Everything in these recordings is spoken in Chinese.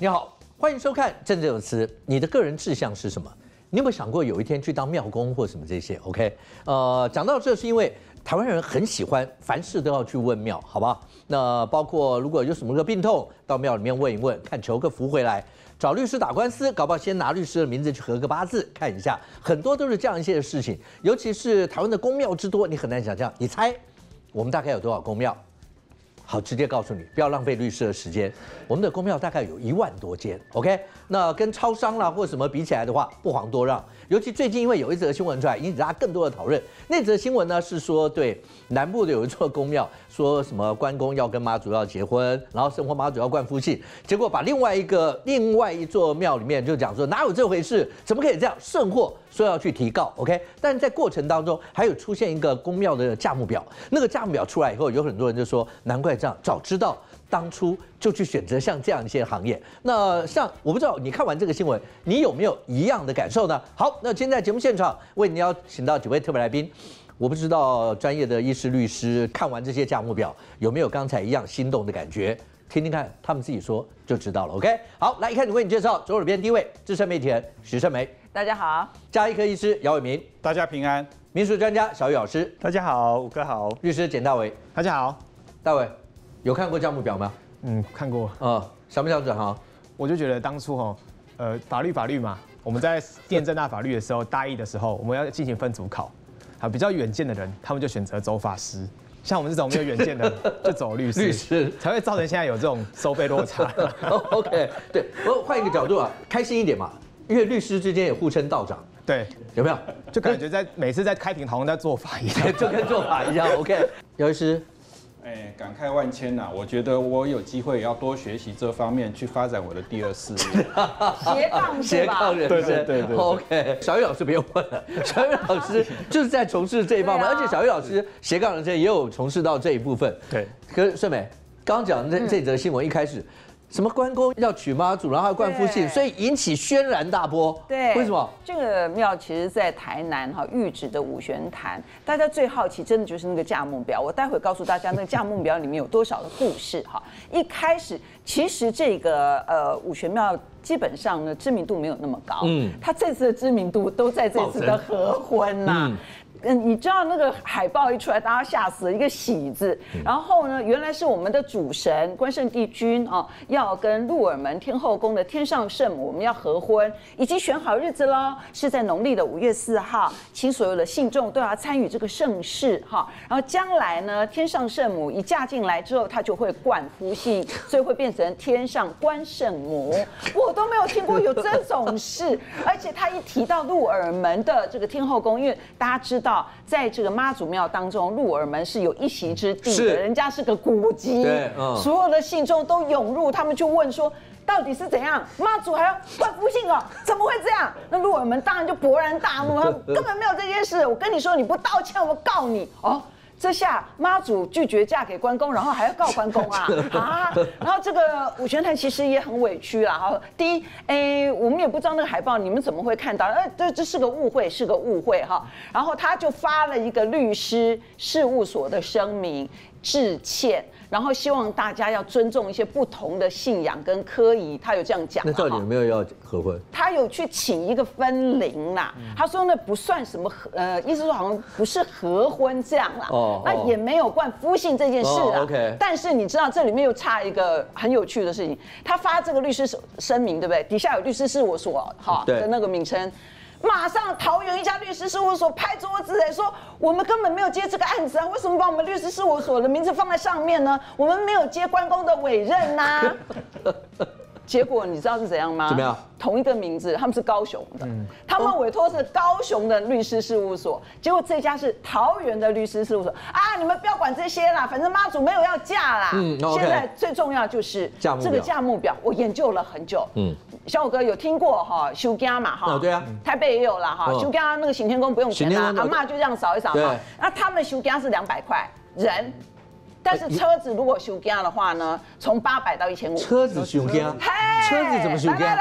你好，欢迎收看《政治有词》。你的个人志向是什么？你有没有想过有一天去当庙公或什么这些 ？OK， 讲到这是因为台湾人很喜欢凡事都要去问庙，好不好？那包括如果有什么个病痛，到庙里面问一问，看求个福回来。找律师打官司，搞不好先拿律师的名字去合个八字看一下，很多都是这样一些事情。尤其是台湾的公庙之多，你很难想象。你猜我们大概有多少公庙？好，直接告诉你，不要浪费律师的时间。我们的公庙大概有1万多间 ，OK？ 那跟超商啦或什么比起来的话，不遑多让。尤其最近因为有一则新闻出来，引起大家更多的讨论。那则新闻呢是说，对南部的有一座公庙，说什么关公要跟妈祖要结婚，然后生活妈祖要冠夫姓，结果把另外一座庙里面就讲说哪有这回事，怎么可以这样甚祸？说要去提告 ，OK？ 但在过程当中还有出现一个公庙的价目表，那个价目表出来以后，有很多人就说，难怪这样，早知道当初就去选择像这样一些行业。那像我不知道你看完这个新闻，你有没有一样的感受呢？好，那今天在节目现场为你邀请到几位特别来宾，我不知道专业的医师、律师看完这些价目表有没有刚才一样心动的感觉？听听看，他们自己说就知道了。OK， 好，来一开始为你介绍左手边第一位资深媒体人许胜梅。 大家好， 家医科医师姚伟民， 大家平安； 民俗专家小雨老师， 大家好；武哥好； 律师简大为， 大家好。 大伟，有看过价目表吗？ 看过。 想不想转行？ 我就觉得当初法律嘛，我们在念政大法律的时候，大一的时候，我们要进行分组考，比较远见的人，他们就选择走法师。像我们这种没有远见的，就走律师，才会造成现在有这种收费落差。 OK， 对，我换一个角度啊，开心一点嘛。因为律师之间也互称道长， 对， 有没有？ 就感觉每次在开庭好像在做法一样， 就跟做法一样。OK， 姚医师， 感慨万千呐！我觉得我有机会也要多学习这方面，去发展我的第二事业。 斜杠人生， 对。 OK， 小雨老师不用问了，小雨老师就是在从事这一方面，而且小雨老师斜杠人生也有从事到这一部分。 对， 可是顺美刚刚讲的这则新闻一开始。什么关公要娶妈祖，然后还冠夫姓，所以引起轩然大波。 对， 为什么？ 这个庙其实在台南玉址的五玄坛，大家最好奇真的就是那个价目表。我待会告诉大家那个价目表里面有多少的故事哈。一开始其实这个五玄庙基本上呢知名度没有那么高，它这次的知名度都在这次的合婚呐。你知道那个海报一出来，大家吓死了，一个喜字。然后呢，原来是我们的主神关圣帝君啊，要跟鹿耳门天后宫的天上圣母，我们要合婚，已经选好日子喽，是在农历的5月4号，请所有的信众都要参与这个盛事哈。然后将来呢，天上圣母一嫁进来之后，她就会冠夫姓，所以会变成天上关圣母。我都没有听过有这种事，而且他一提到鹿耳门的这个天后宫，因为大家知道。在这个妈祖庙当中，鹿耳门是有一席之地的，人家是个古迹，所有的信众都涌入，他们就问说，到底是怎样？妈祖还要冠夫姓哦？怎么会这样？那鹿耳门当然就勃然大怒，他根本没有这件事。我跟你说，你不道歉，我告你哦。这下妈祖拒绝嫁给关公，然后还要告关公啊！然后这个五玄坛其实也很委屈啦。哈，第一，我们也不知道那个海报你们怎么会看到？这是个误会，是个误会哈。然后他就发了一个律师事务所的声明致歉，然后希望大家要尊重一些不同的信仰跟科仪。他有这样讲。 那到底有没有要合婚？ 他有去请一个分灵啦，他说那不算什么意思说好像不是合婚这样啦。那也没有冠夫姓这件事啊。 OK。 但是你知道这里面又差一个很有趣的事情，他发这个律师声明，对不对？底下有律师事务所的那个名称。马上桃园一家律师事务所拍桌子说我们根本没有接这个案子啊，为什么把我们律师事务所的名字放在上面呢？我们没有接关公的委任呐。结果你知道是怎样吗？ 怎么样？ 同一个名字，他们是高雄的，他们委托是高雄的律师事务所，结果这家是桃园的律师事务所啊！你们不要管这些啦，反正妈祖没有要嫁啦。现在最重要就是这个价目表，我研究了很久。小五哥有听过修家嘛哈？ 对啊， 台北也有啦哈。修家那个行天宫不用钱啦，阿嬷就这样扫一扫哈。那他们修家是200块人。但是车子如果修家的话呢，从800到1500。 车子修家？车子怎么修家？ 来，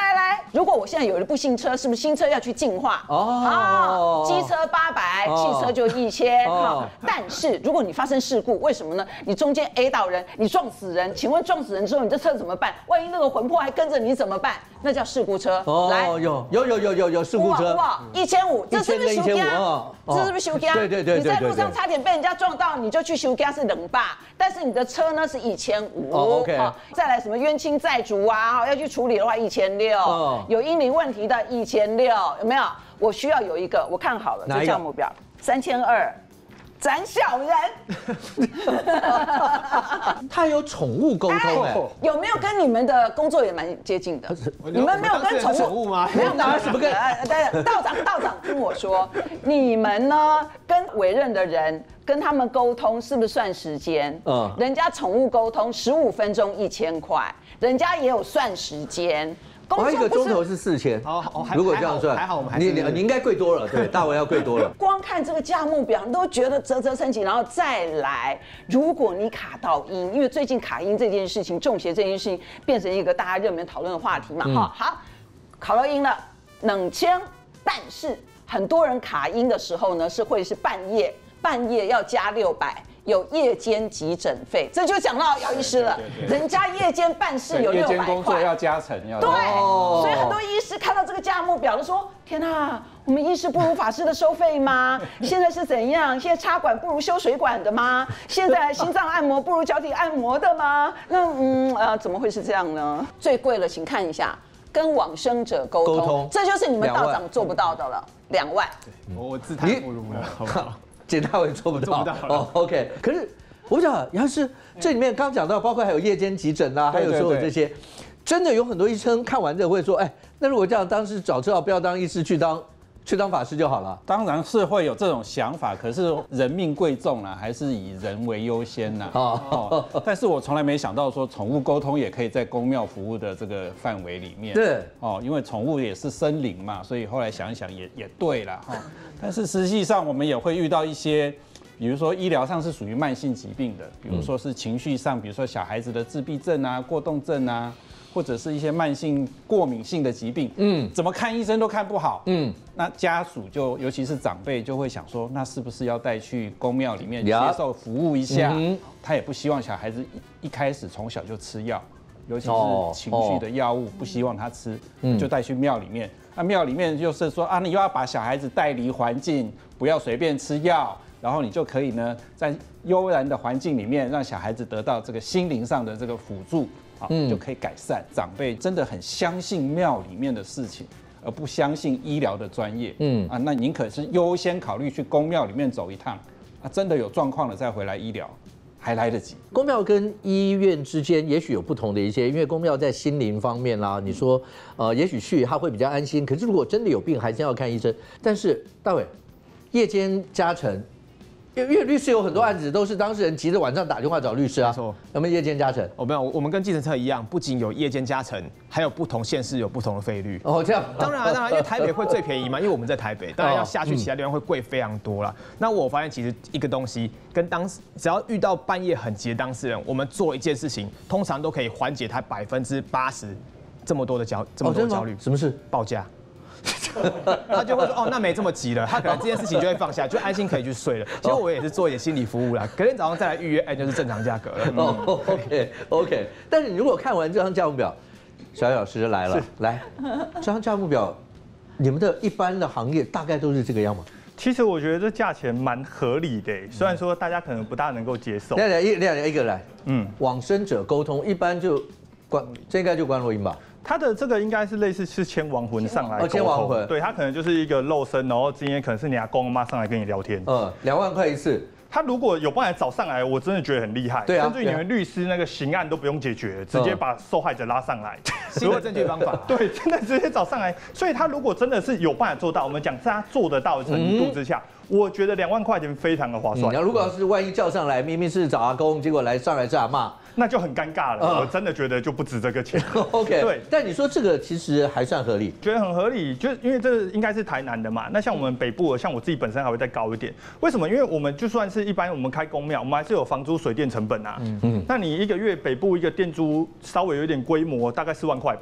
如果我现在有一部新车，是不是新车要去净化？机车800，汽车就1000。但是如果你发生事故，为什么呢？你中间 A 到人，你撞死人，请问撞死人之后，你这车怎么办？万一那个魂魄还跟着你怎么办？那叫事故车。来， 有事故车 ，1500，这是不是修家？这是不是修家？ 对。 你在路上差点被人家撞到，你就去修家是200，但是你的车呢是1500。 OK。 再来什么冤亲债主啊，要去处理的话1600，有英灵问题的1600，有没有？我需要有一个，我看好了，这项目表3200。斩小人， 他有宠物沟通哎， 有没有跟你们的工作也蛮接近的？你们没有跟宠物吗？ 没有， 哪什么跟？ 道长听我说，你们呢跟委任的人跟他们沟通是不是算时间？人家宠物沟通15分钟1000块，人家也有算时间。 1个钟头是4000，如果这样算， 还好我们还是你应该贵多了，对，大伟要贵多了。 光看这个价目表，你都觉得啧啧称奇，然后再来，如果你卡到音，因为最近卡音这件事情，中邪这件事情变成一个大家热门讨论的话题嘛，好，考到音了，冷枪，但是很多人卡音的时候呢，会是半夜要加600。有夜间急诊费，这就讲到姚医师了。人家夜间办事有600块， 夜间工作要加成，要对，所以很多医师看到这个价目表都说：天哪，我们医师不如法师的收费吗？现在是怎样？现在插管不如修水管的吗？现在心脏按摩不如脚底按摩的吗？那怎么会是这样呢？最贵了，请看一下，跟往生者沟通，这就是你们道长做不到的了，2万。 我自叹不如了，好不好？ 简大伟做不到OK。可是我不知道，要是这里面刚讲到，包括还有夜间急诊啊，还有所有这些，真的有很多医生看完这会说，那如果这样，当时早知道不要当医师，去当法师就好了。 当然是会有这种想法，可是人命贵重啦，还是以人为优先啦。但是我从来没想到说宠物沟通也可以在公庙服务的这个范围里面。 对， 因为宠物也是生灵嘛，所以后来想一想也对啦。但是实际上我们也会遇到一些，比如说医疗上是属于慢性疾病的，比如说是情绪上，比如说小孩子的自闭症啊、过动症啊，或者是一些慢性过敏性的疾病，怎么看医生都看不好，那家属尤其是长辈就会想说，那是不是要带去公庙里面接受服务一下？他也不希望小孩子一开始从小就吃药，尤其是情绪的药物，不希望他吃，就带去庙里面。那庙里面就是说你又要把小孩子带离环境，不要随便吃药，然后你就可以呢，在悠然的环境里面，让小孩子得到这个心灵上的这个辅助，就可以改善。长辈真的很相信庙里面的事情，而不相信医疗的专业，那宁可是优先考虑去公庙里面走一趟，真的有状况了再回来医疗。还来得及。 公庙跟医院之间也许有不同的一些，因为公庙在心灵方面啦，你说也许去他会比较安心，可是如果真的有病，还是要看医生。但是大伟，夜间加成，因为律师有很多案子都是当事人急着晚上打电话找律师啊，有没有夜间加成？ 没有，我们跟计程车一样，不仅有夜间加成，还有不同县市有不同的费率。 这样。 当然，因为台北会最便宜嘛，因为我们在台北，当然要下去其他地方会贵非常多啦。那我发现其实一个东西跟只要遇到半夜很急的当事人，我们做一件事情，通常都可以缓解他80%这么多的焦虑。 什么事？ 报价。他就会说那没这么急了，他可能这件事情就会放下，就安心可以去睡了。其实我也是做一点心理服务啦，隔天早上再来预约，就是正常价格了。 OK。但是你如果看完这张价目表，小艾老师来了，来，这张价目表，你们的一般的行业大概都是这个样吗？ 其实我觉得这价钱蛮合理的，虽然说大家可能不大能够接受。 一个来，往生者沟通一般就这应该就关落音吧。 他的这个应该是类似是牵亡魂上来沟通， 牵亡魂， 对他可能就是一个肉身，然后今天可能是你阿公阿妈上来跟你聊天 ，2万块一次。 他如果有办法找上来，我真的觉得很厉害。 对啊， 甚至你们律师那个刑案都不用解决，直接把受害者拉上来， 新的证据方法。 对，真的直接找上来。所以他如果真的是有办法做到，我们讲是他做得到的程度之下，我觉得2万块钱非常的划算。 如果要是万一叫上来，明明是找阿公，结果上来是阿嬷， 那就很尴尬了。我真的觉得就不值这个钱。 OK， 对。 但你说这个其实还算合理， 觉得很合理，就因为这应该是台南的嘛。那像我们北部的，像我自己本身还会再高一点。为什么？因为我们就算是一般我们开公庙，我们还是有房租、水电成本啊。那你一个月北部一个店租稍微有点规模，大概4万块吧。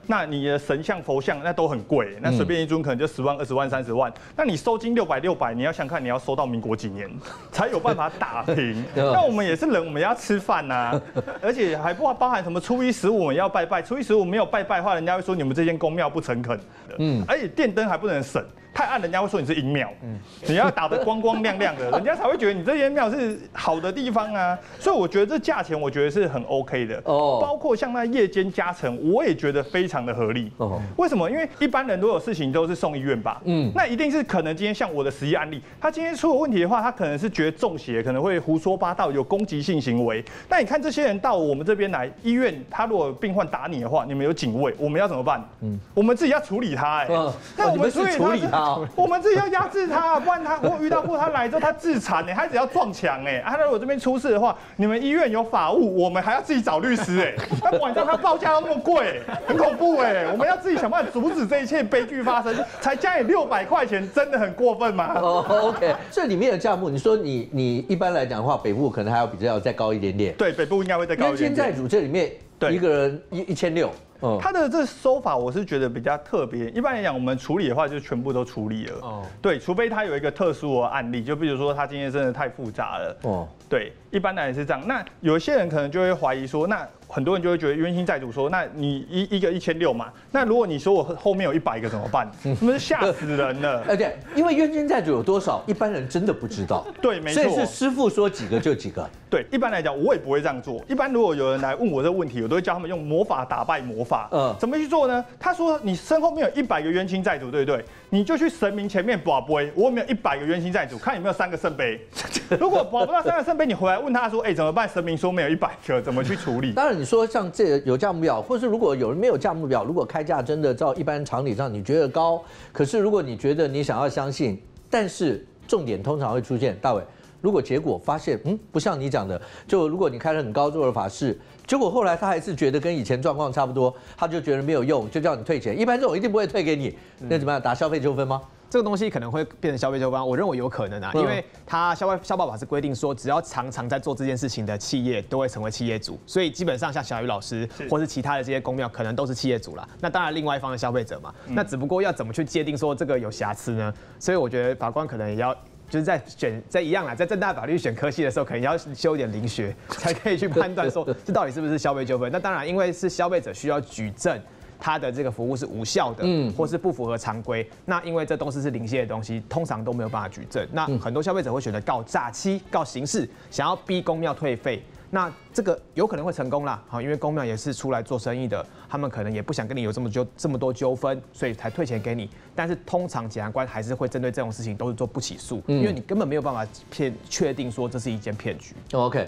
那你的神像、佛像那都很贵，那随便一尊可能就10万、20万、30万。那你收金600，你要想看你要收到民国几年才有办法打平。那我们也是人，我们要吃饭呐，而且还不包含什么初一15我们要拜拜，初一15没有拜拜的话，人家会说你们这间公庙不诚恳的。而且电灯还不能省。太暗，人家会说你是阴庙。你要打得光光亮亮的，人家才会觉得你这间庙是好的地方啊。所以我觉得这价钱，我觉得是很 OK 的。包括像那夜间加成，我也觉得非常的合理。为什么？因为一般人如果有事情都是送医院吧。那一定是可能今天像我的实际案例，他今天出了问题的话，他可能是觉得中邪，可能会胡说八道，有攻击性行为。那你看这些人到我们这边来医院，他如果病患打你的话，你们有警卫，我们要怎么办？我们自己要处理他。那我们是处理他。我们自己要压制他，不然我遇到过他来之后他自残他只要撞墙他如果这边出事的话，你们医院有法务，我们还要自己找律师那晚上他报价要那么贵，很恐怖我们要自己想办法阻止这一切悲剧发生，才加你600块钱，真的很过分吗 ？OK， 这里面的价目，你说你一般来讲的话，北部可能还要比较再高一点点， 对，北部应该会再高一点点。 冤亲债主这里面一个人1600。 他的这收法我是觉得比较特别，一般来讲我们处理的话就全部都处理了。对，除非他有一个特殊的案例，就比如说他今天真的太复杂了。对，一般来是这样。那有一些人可能就会怀疑说，那很多人就会觉得冤亲债主说，那你一个1600嘛，那如果你说我后面有100个怎么办？那不是吓死人了。 对，因为冤亲债主有多少，一般人真的不知道。 对，没错。 所以是师傅说几个就几个。 对，一般来讲我也不会这样做。一般如果有人来问我这个问题，我都会教他们用魔法打败魔法。怎么去做呢？他说你身后面有100个冤亲债主，对不对？你就去神明前面跋杯，我有没有100个冤亲债主，看有没有3个圣杯。如果跋不到3个圣杯，你回来问他说，怎么办？神明说没有100个，怎么去处理？ 当然你说像这有价目表，或是如果有人没有价目表，如果开价真的照一般常理上你觉得高，可是如果你觉得你想要相信，但是重点通常会出现，大伟，如果结果发现不像你讲的，就如果你开了很高做的法事，结果后来他还是觉得跟以前状况差不多，他就觉得没有用，就叫你退钱。一般这种一定不会退给你，那怎么样？打消费纠纷吗？ 这个东西可能会变成消费纠纷，我认为有可能因为它消保法是规定说，只要常常在做这件事情的企业都会成为企业主，所以基本上像小雨老师或是其他的这些公庙，可能都是企业主啦。那当然，另外一方的消费者嘛，那只不过要怎么去界定说这个有瑕疵呢？所以我觉得法官可能也要。就是在一样啦，在政大法律选科系的时候，可能要修一点灵学，才可以去判断说这到底是不是消费纠纷。那当然，因为是消费者需要举证他的这个服务是无效的，或是不符合常规。那因为这东西是灵性的东西，通常都没有办法举证。那很多消费者会选择告诈欺、告刑事，想要逼公庙退费。那这个有可能会成功啦，因为公庙也是出来做生意的，他们可能也不想跟你有这么多纠纷，所以才退钱给你。但是通常检察官还是会针对这种事情都是做不起诉，因为你根本没有办法确定说这是一件骗局。 OK。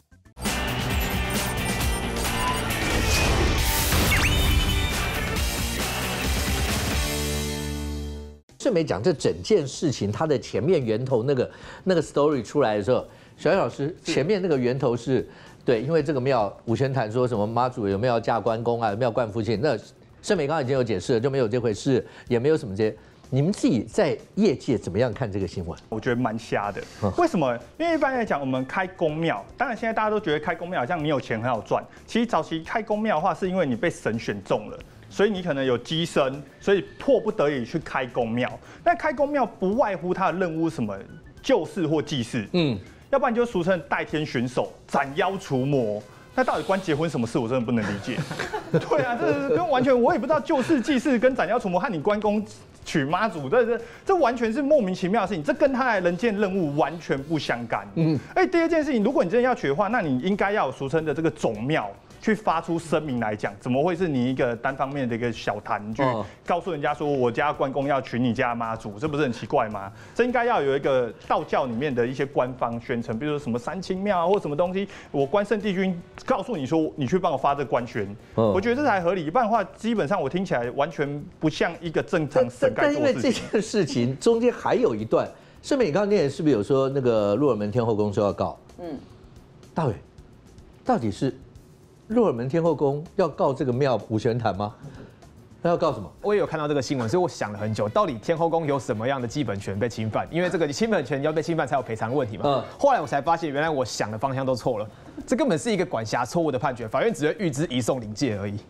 顺便讲这整件事情，它的前面源头那个 story 出来的时候。小叶老师，前面那个源头是对，因为这个庙五玄坛说什么妈祖有没有要嫁关公啊，有没有冠夫姓？那盛美刚刚已经有解释了，就没有这回事，也没有什么这些。你们自己在业界怎么样看这个新闻？ 我觉得蛮瞎的。为什么？因为一般来讲，我们开公庙，当然现在大家都觉得开公庙好像你有钱很好赚。其实早期开公庙的话，是因为你被神选中了。所以你可能有机身，所以迫不得已去开公庙。那开公庙不外乎它的任务是什么？救世或济世。要不然就俗称代天巡守、斩妖除魔。那到底关结婚什么事？我真的不能理解。对啊，这完全我也不知道救世济世跟斩妖除魔和你关公娶妈祖，这完全是莫名其妙的事情，这跟他的人间任务完全不相干。第二件事情，如果你真的要娶的话，那你应该要有俗称的这个总庙。去发出声明来讲，怎么会是你一个单方面的一个小坛去告诉人家说我家关公要娶你家妈祖，这不是很奇怪吗？这应该要有一个道教里面的一些官方宣称，比如说什么三清庙啊或什么东西，我关圣帝君告诉你说你去帮我发这官宣，我觉得这才合理。一般的话，基本上我听起来完全不像一个正常神该做的事情。但因为这件事情中间还有一段，盛美你刚刚念是不是有说那个鹿耳门天后宫说要告？大伟，到底是？鹿耳门天后宫要告这个庙五玄坛吗？他要告什么？ 我也有看到这个新闻，所以我想了很久，到底天后宫有什么样的基本权被侵犯？因为这个基本权要被侵犯才有赔偿问题嘛。后来我才发现，原来我想的方向都错了，这根本是一个管辖错误的判决，法院只会预知移送灵界而已。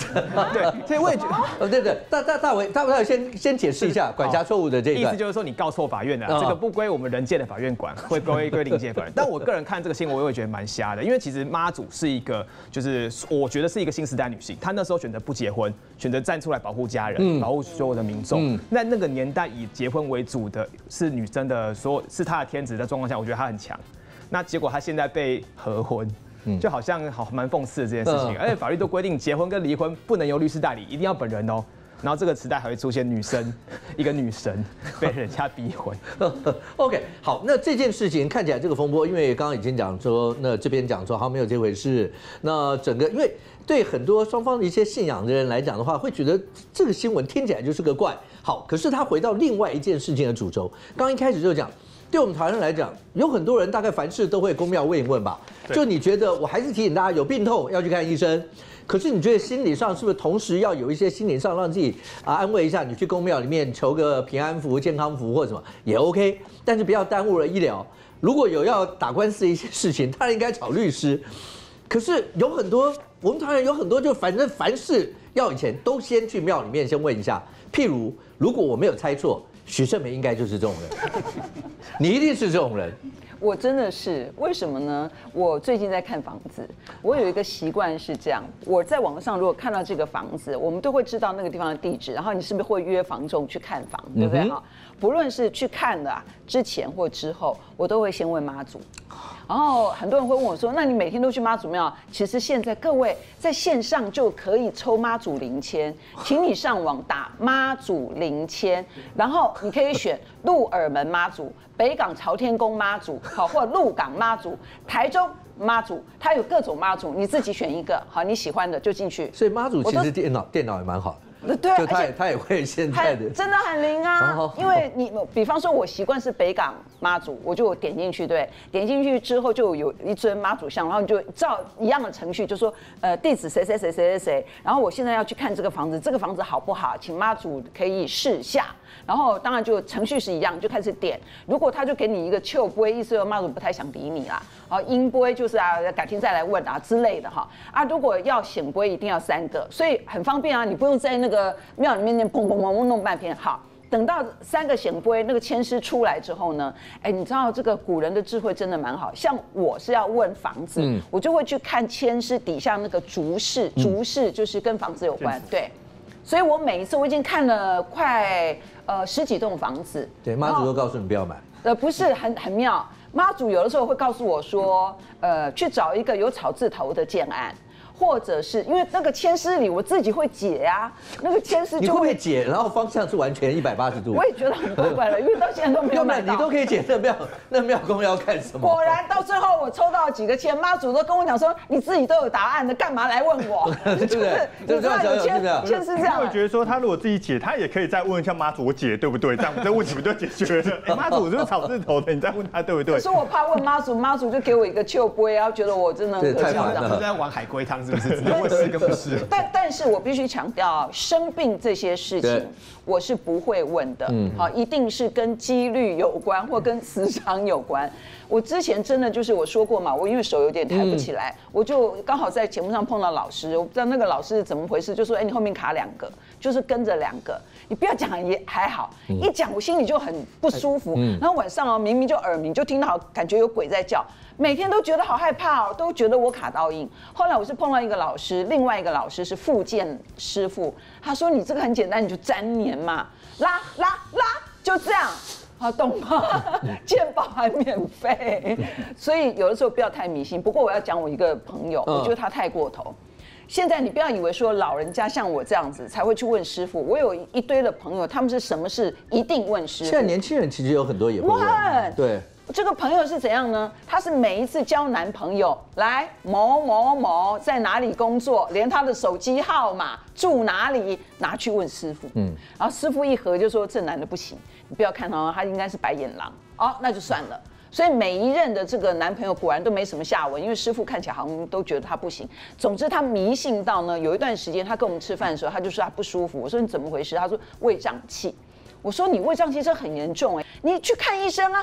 对，所以我也觉得， 对，大伟先解释一下管辖错误的这一段。 意思就是说你告错法院了，这个不归我们人界的法院管，会归临界法院。但我个人看这个新闻，我也会觉得蛮瞎的，因为其实妈祖是一个，就是我觉得是一个新时代女性，她那时候选择不结婚，选择站出来保护家人，保护所有的民众。那个年代以结婚为主的是女生的，是她的天职的状况下，我觉得她很强。那结果她现在被合婚。就好像蛮讽刺的这件事情，而且法律都规定结婚跟离婚不能由律师代理，一定要本人哦。然后这个时代还会出现一个女神被人家逼婚。 OK， 好，那这件事情看起来这个风波，因为刚刚已经讲说，那这边讲说好没有这回事，那整个因为对很多双方的一些信仰的人来讲的话，会觉得这个新闻听起来就是个怪。好，可是他回到另外一件事情的主轴，刚一开始就讲。对我们台湾人来讲，有很多人大概凡事都会公庙问一问吧。就你觉得，我还是提醒大家，有病痛要去看医生。可是你觉得心理上是不是同时要有一些心理上让自己安慰一下？你去公庙里面求个平安符、健康符或什么也 OK， 但是不要耽误了医疗。如果有要打官司的一些事情，当然应该找律师。可是有很多我们台湾人有很多就反正凡事要以前都先去庙里面先问一下。譬如果我没有猜错。许胜梅应该就是这种人，你一定是这种人。 我真的是，为什么呢？我最近在看房子，我有一个习惯是这样：我在网上如果看到这个房子，我们都会知道那个地方的地址，然后你是不是会约房仲去看房，对不对？哈，不论是去看的之前或之后，我都会先问妈祖。然后很多人会问我说：“那你每天都去妈祖庙？”其实现在各位在线上就可以抽妈祖零签，请你上网打妈祖零签，然后你可以选鹿耳门妈祖、北港朝天宫妈祖，好，或鹿港妈祖、台中妈祖，它有各种妈祖，你自己选一个，好，你喜欢的就进去。 所以妈祖其实电脑也蛮好的。 对， 就他也会现在的， 真的很灵啊！因为你比方说，我习惯是北港妈祖，我就点进去，对，点进去之后就有一尊妈祖像，然后你就照一样的程序，就说地址谁，然后我现在要去看这个房子，这个房子好不好？请妈祖可以示下。然后当然就程序是一样，就开始点。如果他就给你一个秋杯，意思说妈祖不太想理你啦。啊，阴杯就是改天再来问啊之类的哈。如果要显杯一定要3个，所以很方便啊，你不用在那个庙里面那砰弄半天。好，等到3个显杯那个签诗出来之后呢，你知道这个古人的智慧真的蛮好。像我是要问房子，我就会去看签诗底下那个竹饰，竹饰就是跟房子有关，对。所以我每一次我已经看了快10几栋房子， 对，妈祖都告诉你不要买， 不是很妙，妈祖有的时候会告诉我说，去找一个有草字头的建案。或者是因为那个签诗里我自己会解啊，那个签诗就会解，然后方向是完全180度。 我也觉得很怪怪的，因为到现在都没有买到。 你都可以解，那庙公要干什么？ 果然到最后我抽到几个签，妈祖都跟我讲说，你自己都有答案的，干嘛来问我？就是你知道有签是这样。 我觉得说他如果自己解，他也可以再问一下妈祖我解对不对？这样这问题不就解决了？妈祖就是草字头的，你再问他对不对？ 可是我怕问妈祖，妈祖就给我一个秋杯，然后觉得我真的太烦了， 在玩海龟汤是不是？只能问4个不是。 但是我必须强调，生病这些事情我是不会问的，好，一定是跟几率有关或跟磁场有关。我之前真的就是我说过嘛，我因为手有点抬不起来，我就刚好在节目上碰到老师，我不知道那个老师是怎么回事，就说你后面卡2个，就是跟着2个，你不要讲也还好，一讲我心里就很不舒服，然后晚上明明就耳鸣，就听到感觉有鬼在叫。每天都觉得好害怕哦，都觉得我卡到阴。后来我是碰到一个老师，另外一个老师是复健师傅，他说你这个很简单，你就沾黏嘛，拉，就这样，好懂吗？健保还免费，所以有的时候不要太迷信。不过我要讲我一个朋友，我觉得他太过头。现在你不要以为说老人家像我这样子才会去问师傅，我有一堆的朋友，他们是什么事一定问师傅。 现在年轻人其实有很多也会问，对。 这个朋友是怎样呢？他是每一次交男朋友来某在哪里工作，连他的手机号码住哪里拿去问师傅，然后师傅一核就说这男的不行，你不要看他应该是白眼狼，那就算了。所以每一任的这个男朋友果然都没什么下文，因为师傅看起来好像都觉得他不行。总之他迷信到呢，有一段时间他跟我们吃饭的时候，他就说他不舒服。我说你怎么回事？他说胃胀气。我说你胃胀气这很严重你去看医生啊。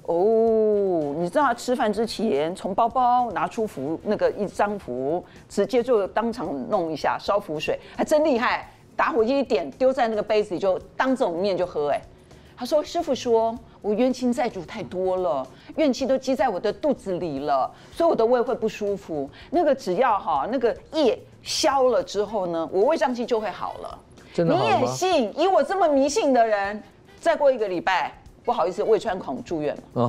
哦，你知道他吃饭之前从包包拿出一张符，直接就当场弄一下烧符水，还真厉害。打火机一点，丢在那个杯子里，就当着我们面就喝。他说师父说我冤亲债主太多了，怨气都积在我的肚子里了，所以我的胃会不舒服。那个只要那个业消了之后呢，我胃胀气就会好了。 真的好吗？ 你也信？以我这么迷信的人，再过1个礼拜。不好意思，胃穿孔住院了。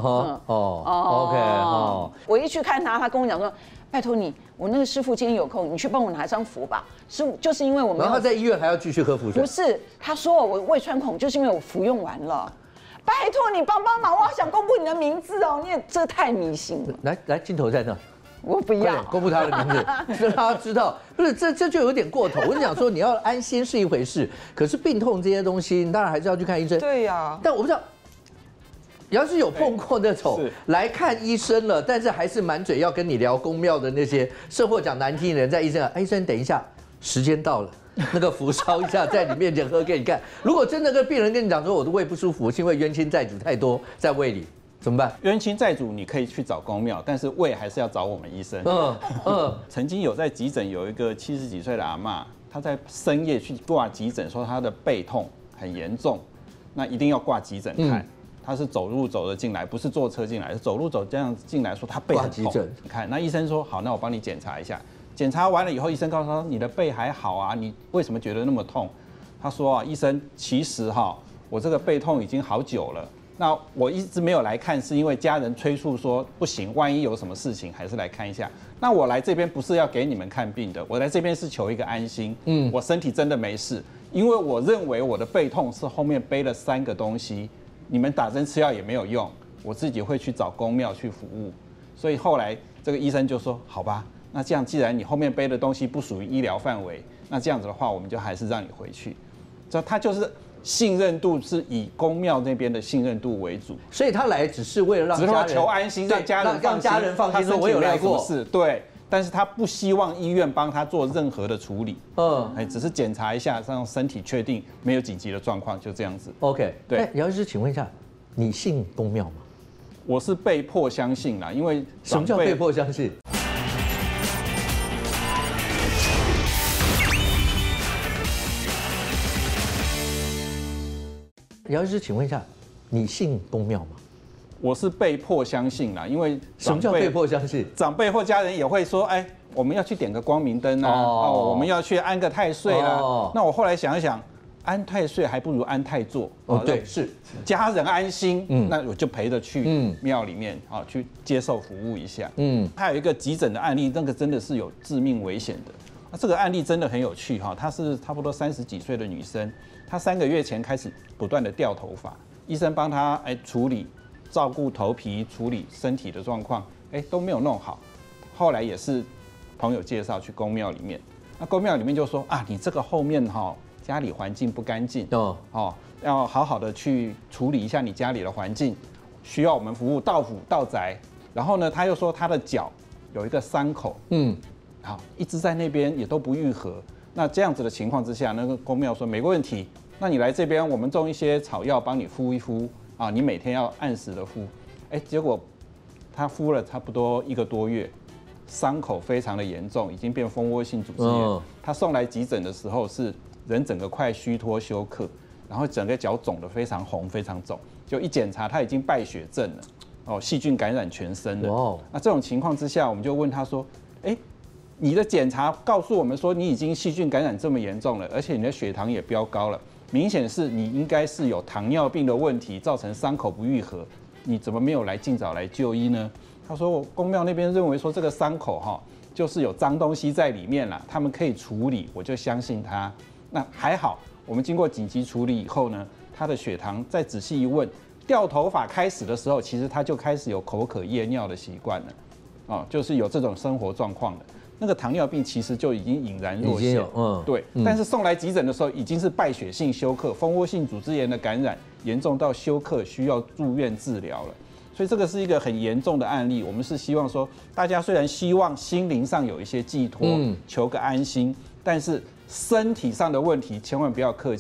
OK 我一去看他，他跟我讲说：“拜托你，我那个师傅今天有空，你去帮我拿一张符吧。”就是因为我们。 然后他在医院还要继续喝符水。 不是，他说我胃穿孔，就是因为我服用完了。拜托你帮帮忙，我好想公布你的名字哦，你也这太迷信了。 来，镜头在那。 我不要公布他的名字，让大家知道。不是，这就有点过头。我就想说，你要安心是一回事，可是病痛这些东西，你当然还是要去看医生。 对呀。 但我不知道。要是有碰过那种来看医生了，但是还是满嘴要跟你聊公庙的那些，甚或讲难听的人，在医生医生等一下，时间到了，那个符烧一下，在你面前喝给你看。如果真的跟病人跟你讲说我的胃不舒服，是因为冤亲债主太多在胃里，怎么办？ 冤亲债主你可以去找公庙，但是胃还是要找我们医生。曾经有在急诊有一个70几岁的阿嬷，她在深夜去挂急诊，说她的背痛很严重，那一定要挂急诊看。他是走路走了进来，不是坐车进来，是走路走这样进来，说他背很痛。你看，那医生说好，那我帮你检查一下。检查完了以后，医生告诉他你的背还好啊，你为什么觉得那么痛？他说啊，医生，其实我这个背痛已经好久了。那我一直没有来看，是因为家人催促说不行，万一有什么事情，还是来看一下。那我来这边不是要给你们看病的，我来这边是求一个安心。我身体真的没事，因为我认为我的背痛是后面背了3个东西。你们打针吃药也没有用，我自己会去找公庙去服务，所以后来这个医生就说：“好吧，那这样既然你后面背的东西不属于医疗范围，那这样子的话，我们就还是让你回去。”这他就是信任度是以公庙那边的信任度为主， 所以他来只是为了让家人求安心，让家人放心， 说我有来过， 事对。但是他不希望医院帮他做任何的处理，只是检查一下，让身体确定没有紧急的状况，就这样子。 OK， 对。 姚医师，请问一下，你信公庙吗？ 我是被迫相信啦，因为什么叫被迫相信？姚医师，请问一下，你信公庙吗？ 我是被迫相信啦，因为什么叫被迫相信？ 长辈或家人也会说，我们要去点个光明灯啊，我们要去安个太岁啦。那我后来想一想，安太岁还不如安太座。 对，是家人安心，那我就陪着去庙里面去接受服务一下。还有一个急诊的案例，那个真的是有致命危险的。这个案例真的很有趣她是差不多30几岁的女生，她3个月前开始不断的掉头发，医生帮她处理。照顾头皮、处理身体的状况，都没有弄好。后来也是朋友介绍去公庙里面，那公庙里面就说你这个后面家里环境不干净要好好的去处理一下你家里的环境，需要我们服务到府到宅。然后呢，他又说他的脚有一个伤口，一直在那边也都不愈合。那这样子的情况之下，那个公庙说没问题，那你来这边我们种一些草药帮你敷一敷。你每天要按时的敷，结果他敷了差不多1个多月，伤口非常的严重，已经变蜂窝性组织炎。他送来急诊的时候是人整个快虚脱休克，然后整个脚肿得非常红，非常肿，就一检查他已经败血症了，细菌感染全身了。那这种情况之下，我们就问他说，你的检查告诉我们说你已经细菌感染这么严重了，而且你的血糖也飙高了。明显是你应该是有糖尿病的问题，造成伤口不愈合，你怎么没有尽早来就医呢？他说我公庙那边认为说这个伤口就是有脏东西在里面啦，他们可以处理，我就相信他。那还好，我们经过紧急处理以后呢，他的血糖再仔细一问，掉头发开始的时候，其实他就开始有口渴夜尿的习惯了，就是有这种生活状况的。那个糖尿病其实就已经隐然若现，对。但是送来急诊的时候已经是败血性休克、蜂窝性组织炎的感染，严重到休克，需要住院治疗了。所以这个是一个很严重的案例。我们是希望说，大家虽然希望心灵上有一些寄托，求个安心，但是身体上的问题千万不要客气。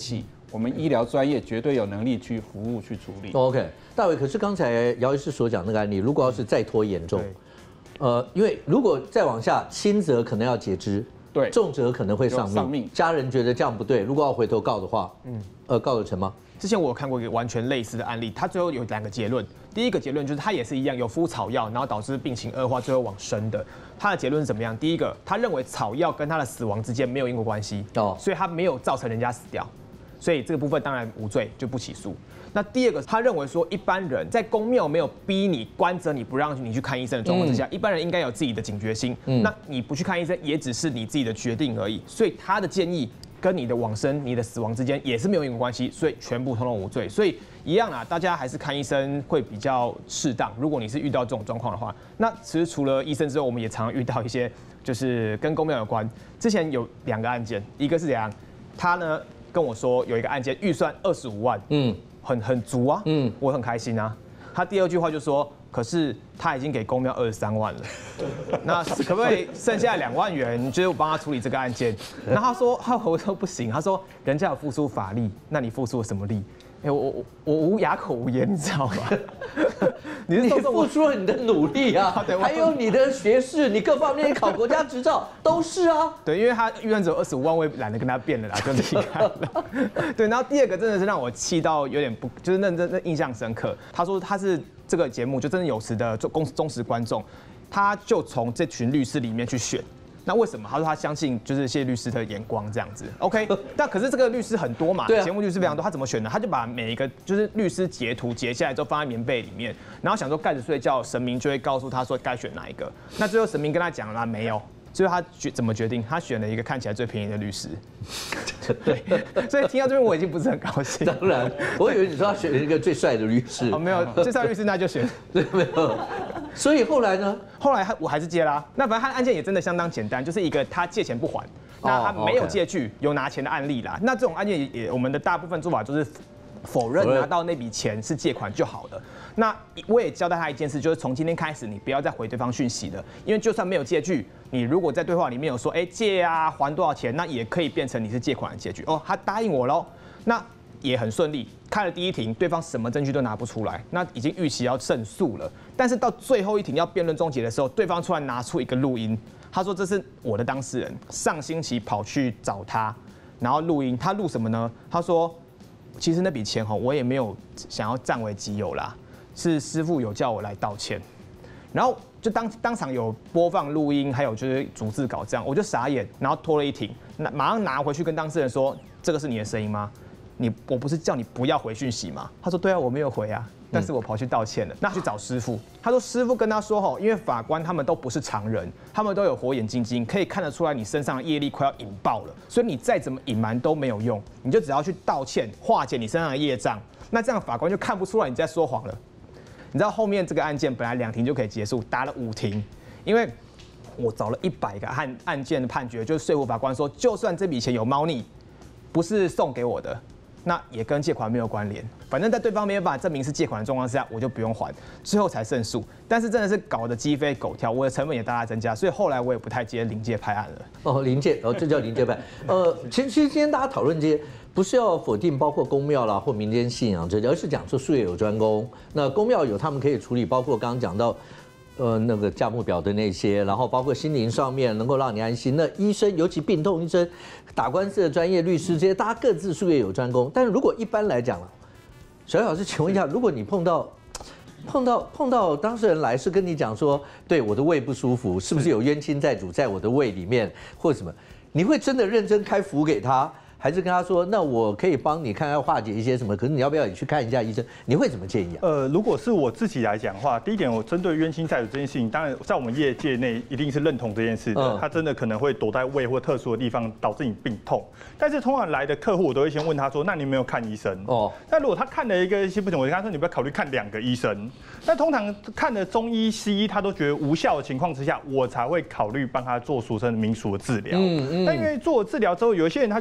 我们医疗专业绝对有能力去服务去处理。 OK， 大伟，可是刚才姚医师所讲那个案例，如果要是再拖严重，因为如果再往下，轻则可能要截肢， 对， 重则可能会丧命。家人觉得这样不对，如果要回头告的话，告得成吗？ 之前我有看过一个完全类似的案例，他最后有2个结论。第一个结论就是他也是一样有敷草药，然后导致病情恶化，最后往生的。他的结论是怎么样？第一个，他认为草药跟他的死亡之间没有因果关系，所以他没有造成人家死掉，所以这个部分当然无罪，就不起诉。那第二个，他认为说一般人在公庙没有逼你、关责你不让你去看医生的状况之下，一般人应该有自己的警觉心。那你不去看医生，也只是你自己的决定而已。所以他的建议跟你的往生、你的死亡之间也是没有因果关系，所以全部通通无罪。所以一样啦，大家还是看医生会比较适当。如果你是遇到这种状况的话，那其实除了医生之后，我们也常遇到一些就是跟公庙有关。之前有2个案件，一个是怎样，他呢跟我说有一个案件预算25万，很足啊，我很开心啊。他第2句话就说，可是他已经给公庙23万了，那可不可以剩下2万元，就是我帮他处理这个案件？然后我说不行，他说人家有付出法力，那你付出了什么力？我无哑口无言，你知道吗？ 你付出了你的努力啊，还有你的学识，你各方面考国家执照都是啊。 对，因为他预算只有25万，我也懒得跟他辩了啦，就离开了。对，然后第2个真的是让我气到有点不，就是那印象深刻。他说他是这个节目就真的有实的忠实观众，他就从这群律师里面去选。那为什么？他说他相信就是谢律师的眼光这样子 ，OK？ 但可是这个律师很多嘛，节目律师非常多，他怎么选呢？他就把每一个就是律师截图截下来之后放在棉被里面，然后想说盖着睡觉，神明就会告诉他说该选哪一个。那最后神明跟他讲了没有？最后他怎么决定？他选了一个看起来最便宜的律师。对，所以听到这边我已经不是很高兴。 当然，我以为你说他选了一个最帅的律师。 哦，没有，最帅的律师那就选。 对，没有。所以后来呢？ 后来我还是接啦。那反正他的案件也真的相当简单，就是一个他借钱不还，那他没有借据，有拿钱的案例啦。那这种案件也我们的大部分做法就是否认拿到那笔钱是借款就好了。那我也交代他一件事，就是从今天开始，你不要再回对方讯息了，因为就算没有借据，你如果在对话里面有说，借啊，还多少钱，那也可以变成你是借款的借据。他答应我喽，那也很顺利，开了第1庭，对方什么证据都拿不出来，那已经预期要胜诉了。但是到最后1庭要辩论终结的时候，对方突然拿出一个录音，他说这是我的当事人上星期跑去找他，然后录音，他录什么呢？他说，其实那笔钱我也没有想要占为己有啦。是师父有叫我来道歉，然后就当场有播放录音，还有就是逐字稿这样，我就傻眼，然后拖了1庭，马上拿回去跟当事人说，这个是你的声音吗？我不是叫你不要回讯息吗？他说对啊，我没有回啊，但是我跑去道歉了。那去找师父，他说师父跟他说因为法官他们都不是常人，他们都有火眼金睛，可以看得出来你身上的业力快要引爆了，所以你再怎么隐瞒都没有用，你就只要去道歉，化解你身上的业障，那这样法官就看不出来你在说谎了。你知道后面这个案件本来2庭就可以结束，打了5庭，因为我找了100个案件的判决，就是说服法官说，就算这笔钱有猫腻，不是送给我的，那也跟借款没有关联。反正在对方没有办法证明是借款的状况之下，我就不用还，最后才胜诉。但是真的是搞得鸡飞狗跳，我的成本也大大增加，所以后来我也不太接临界派案了。 临界，这叫临界派。其实今天大家讨论这些，不是要否定包括公庙啦或民间信仰这些，而是讲说术业有专攻。那公庙有他们可以处理，包括刚刚讲到。那个价目表的那些，然后包括心灵上面能够让你安心。那医生，尤其病痛医生、打官司的专业律师这些，大家各自术业有专攻。但是如果一般来讲了，小老师，请问一下，如果你碰到当事人来是跟你讲说，对我的胃不舒服，是不是有冤亲债主在我的胃里面或者什么？你会真的认真开符给他？还是跟他说，那我可以帮你看看化解一些什么？可是你要不要也去看一下医生？你会怎么建议啊？ 如果是我自己来讲的话，第一点，我针对冤亲债主这件事情，当然在我们业界内一定是认同这件事的。他真的可能会躲在胃或特殊的地方，导致你病痛。但是通常来的客户，我都会先问他说，那你有没有看医生？那如果他看了一个不行，我跟他说，你不要考虑看2个医生。那通常看了中医、西医，他都觉得无效的情况之下，我才会考虑帮他做俗称民俗的治疗。那因为做治疗之后，有一些人他就跟我说，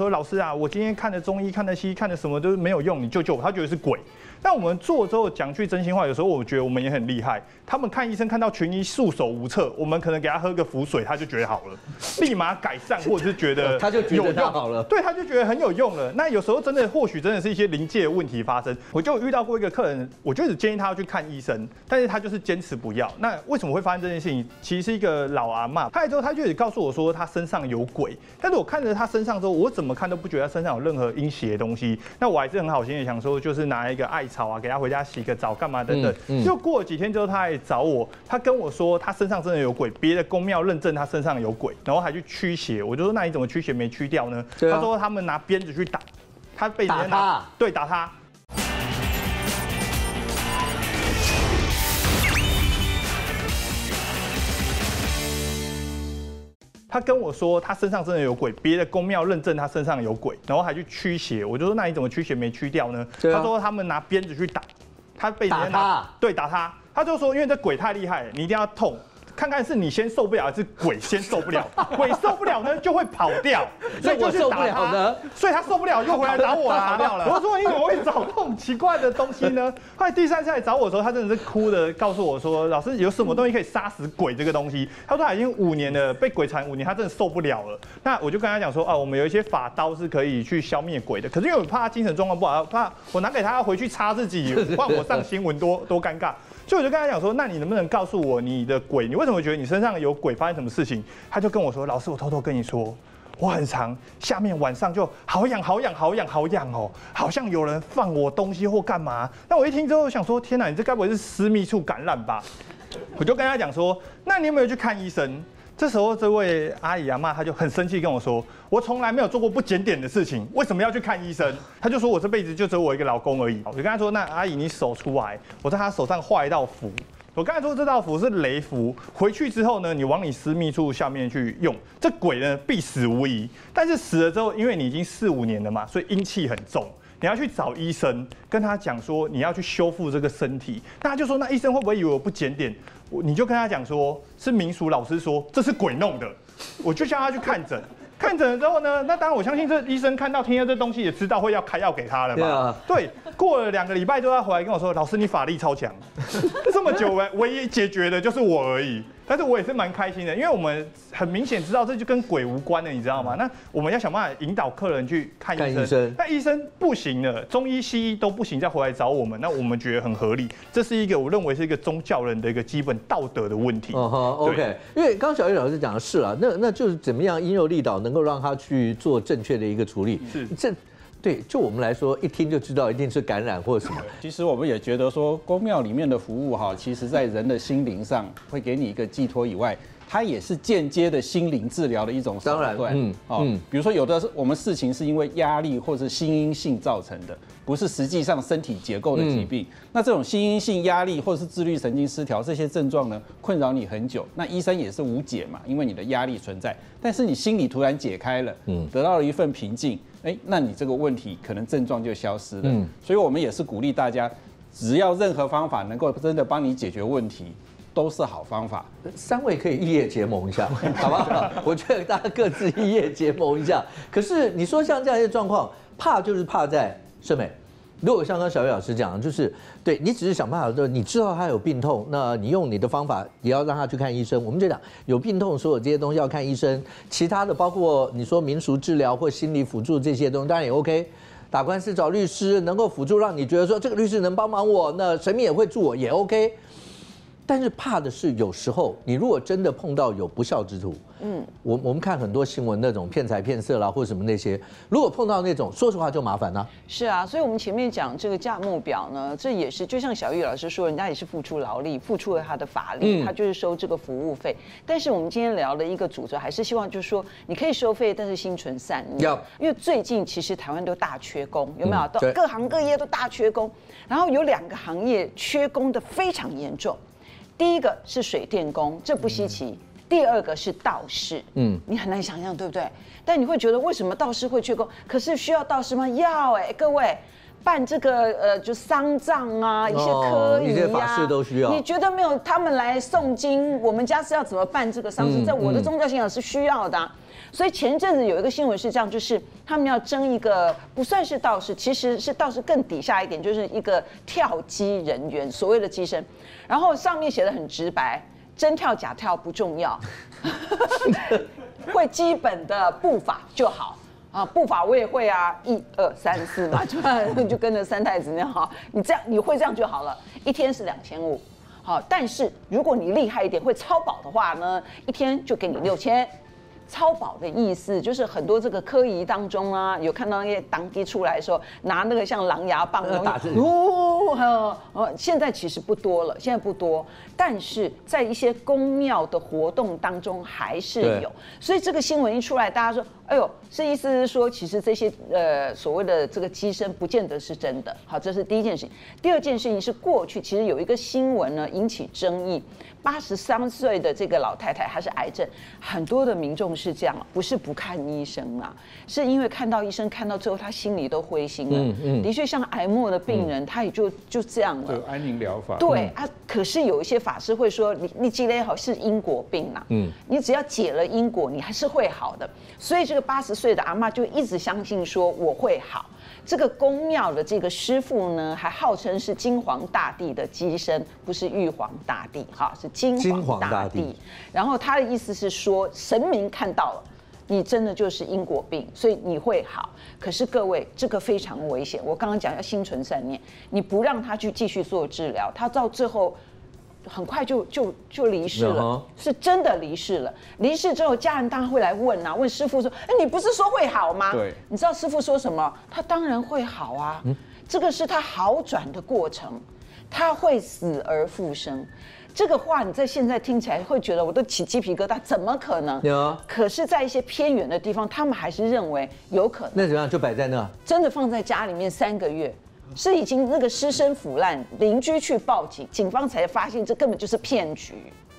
老师啊，我今天看的中医、看的西医、看的什么都没有用，你救救我。他觉得是鬼。那我们做之后讲句真心话，有时候我觉得我们也很厉害。他们看医生看到群医束手无策，我们可能给他喝个符水，他就觉得好了，立马改善，或者是觉得他就觉得他好了， 对，他就觉得很有用了。那有时候真的或许真的是一些临界的问题发生。我就遇到过一个客人，我就只建议他要去看医生，但是他就是坚持不要。那为什么会发生这件事情？其实是一个老阿嬷，他来之后他就也告诉我说他身上有鬼，但是我看着他身上之后，我怎么看都不觉得他身上有任何阴邪的东西。那我还是很好心的想说，就是拿一个艾草啊，给他回家洗个澡干嘛等等。就过了几天之后，他还找我，他跟我说他身上真的有鬼，别的宫庙认证他身上有鬼，然后还去驱邪。我就说那你怎么驱邪没驱掉呢？他说他们拿鞭子去打，他被人家拿，对，打他。他跟我说他身上真的有鬼，别的宫庙认证他身上有鬼，然后还去驱邪。我就说那你怎么驱邪没驱掉呢？他说他们拿鞭子去打，他被人家拿，对，打他。他就说因为这鬼太厉害了，你一定要痛。看看是你先受不了，还是鬼先受不了？鬼受不了呢，就会跑掉，所以就去打他。所以他受不了，又回来找我啦。我说你怎么会找这种奇怪的东西呢？后来第3次来找我的时候，他真的是哭的，告诉我说：“老师，有什么东西可以杀死鬼这个东西？”他说他已经5年了，被鬼缠5年，他真的受不了了。那我就跟他讲说：“我们有一些法刀是可以去消灭鬼的。可是因为我怕他精神状况不好，怕我拿给他要回去插自己，换我上新闻多尴尬。”所以我就跟他讲说，那你能不能告诉我你的鬼？你为什么觉得你身上有鬼？发生什么事情？他就跟我说，老师，我偷偷跟你说，我很常下面晚上就好痒哦，好像有人放我东西或干嘛。那我一听之后想说，天哪，你这该不会是私密处感染吧？我就跟他讲说，那你有没有去看医生？这时候这位阿姨阿嬷她就很生气跟我说，我从来没有做过不检点的事情，为什么要去看医生？她就说我这辈子就只有我一个老公而已。我就跟她说，那阿姨你手出来，我在她手上画一道符。我刚才说这道符是雷符，回去之后呢，你往你私密处下面去用，这鬼呢必死无疑。但是死了之后，因为你已经4、5年了嘛，所以阴气很重。你要去找医生，跟他讲说你要去修复这个身体。那他就说，那医生会不会以为我不检点？你就跟他讲说，是民俗老师说这是鬼弄的，我就叫他去看诊。看诊了之后呢，那当然我相信这医生看到听到这东西也知道会要开药给他了嘛。对，过了2个礼拜之后，他回来跟我说，老师你法力超强，这么久唯一解决的就是我而已。但是我也是蛮开心的，因为我们很明显知道这就跟鬼无关的，你知道吗？那我们要想办法引导客人去看医生。那医生不行了，中医西医都不行，再回来找我们，那我们觉得很合理。这是一个我认为是一个宗教人的一个基本道德的问题。 OK， 因为刚小叶老师讲的是啊，那就是怎么样阴柔力导能够让他去做正确的一个处理。是对，就我们来说，一听就知道一定是感染或者什么。 其实我们也觉得说，宫庙里面的服务哈，其实在人的心灵上会给你一个寄托以外，它也是间接的心灵治疗的一种手段。比如说有的我们事情是因为压力或者心因性造成的，不是实际上身体结构的疾病。那这种心因性压力或者是自律神经失调这些症状呢，困扰你很久，那医生也是无解嘛，因为你的压力存在。但是你心里突然解开了，得到了一份平静。那你这个问题可能症状就消失了。所以我们也是鼓励大家，只要任何方法能够真的帮你解决问题，都是好方法。 3位可以异业结盟一下，好不好？我觉得大家各自异业结盟一下。可是你说像这样一些状况，怕就是怕在盛美。如果像刚小叶老师讲，就是对你只是想办法说，你知道他有病痛，那你用你的方法也要让他去看医生。我们就讲有病痛，所有这些东西要看医生，其他的包括你说民俗治疗或心理辅助这些东西，当然也 OK。打官司找律师能够辅助，让你觉得说这个律师能帮忙我，那神明也会助我，也 OK。但是怕的是，有时候你如果真的碰到有不孝之徒，我们看很多新闻那种骗财骗色啦，或什么那些，如果碰到那种，说实话就麻烦啦。 是啊，所以我们前面讲这个价目表呢，这也是就像小玉老师说，人家也是付出劳力，付出了他的法力，他就是收这个服务费。但是我们今天聊的一个主轴，还是希望就是说，你可以收费，但是心存善念。因为最近其实台湾都大缺工，有没有？都各行各业都大缺工，然后有2个行业缺工的非常严重。第一个是水电工，这不稀奇。第2个是道士，你很难想象，对不对？但你会觉得为什么道士会缺工？可是需要道士吗？要各位， 办这个就丧葬啊，一些科仪一些法事都需要。 你觉得没有他们来诵经，我们家是要怎么办这个丧事？在我的宗教信仰是需要的啊。所以前阵子有一个新闻是这样，就是他们要征一个不算是道士，其实是道士更底下一点，就是一个跳机人员，所谓的机身。然后上面写的很直白，真跳假跳不重要，会基本的步法就好。啊，步法我也会啊，1、2、3、4嘛，就跟着三太子那样哈。你会这样就好了，一天是2500。好，但是如果你厉害一点，会超保的话呢，一天就给你6000。超保的意思就是很多这个科仪当中啊，有看到那些当机出来的时候，拿那个像狼牙棒打字， 现在其实不多了，现在不多，但是在一些宫庙的活动当中还是有。所以这个新闻一出来，大家说，哎呦，是意思是说，其实这些所谓的这个机身不见得是真的。好，这是第一件事情。第二件事情是过去其实有一个新闻呢引起争议，83岁的这个老太太她是癌症，很多的民众是这样，不是不看医生啊，是因为看到医生看到最后他心里都灰心了。的确像癌末的病人，他也就这样了。 安宁疗法。 对啊，可是有一些法师会说，你积累好是因果病啦，你只要解了因果，你还是会好的。所以这个80岁的阿嬷就一直相信说我会好。这个宫庙的这个师父呢，还号称是金皇大帝的机身，不是玉皇大帝，哈，是金皇大帝。然后他的意思是说，神明看到了，你真的就是因果病，所以你会好。可是各位，这个非常危险。我刚刚讲要心存善念，你不让他去继续做治疗，他到最后很快就离世了，是真的离世了。离世之后，家人当然会来问啊，问师父说：“哎，你不是说会好吗？” 对， 你知道师父说什么？他当然会好啊，这个是他好转的过程，他会死而复生。这个话你在现在听起来会觉得我都起鸡皮疙瘩，怎么可能？可是，在一些偏远的地方，他们还是认为有可能。 那怎么样？就摆在那， 真的放在家里面3个月。是已经那个尸身腐烂，邻居去报警，警方才发现这根本就是骗局。